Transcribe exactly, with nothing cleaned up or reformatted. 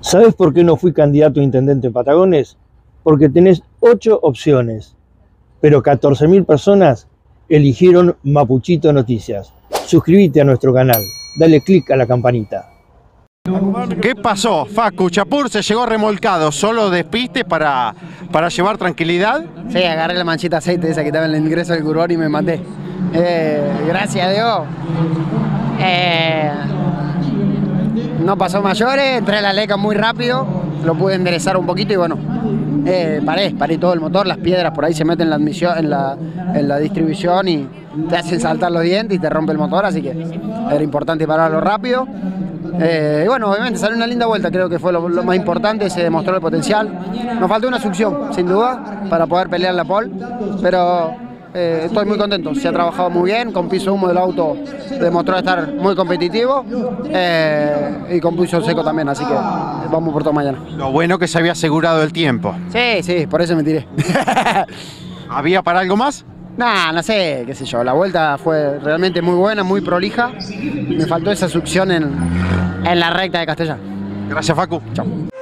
¿Sabes por qué no fui candidato a intendente en Patagones? Porque tenés ocho opciones, pero catorce mil personas eligieron Mapuchito Noticias. Suscríbete a nuestro canal, dale click a la campanita. ¿Qué pasó, Facu? Chapur se llegó remolcado, solo despiste para, para llevar tranquilidad. Sí, agarré la manchita de aceite esa que estaba en el ingreso del Curvón y me maté. Eh, gracias a Dios. Eh, no pasó mayores, entré a la leca muy rápido, lo pude enderezar un poquito y bueno, eh, paré, paré todo el motor, las piedras por ahí se meten en la admisión, en la, en la distribución y te hacen saltar los dientes y te rompe el motor, así que era importante pararlo rápido. Eh, y bueno, obviamente salió una linda vuelta, creo que fue lo, lo más importante, se demostró el potencial. Nos faltó una succión, sin duda, para poder pelear la pole, pero eh, estoy muy contento, se ha trabajado muy bien, con piso humo del auto demostró estar muy competitivo eh, y con piso seco también, así que vamos por todo mañana. Lo bueno que se había asegurado el tiempo. Sí, sí, por eso me tiré. ¿Había para algo más? Nah, no sé, qué sé yo, la vuelta fue realmente muy buena, muy prolija. Me faltó esa succión en, en la recta de Castellán. Gracias, Facu. Chao.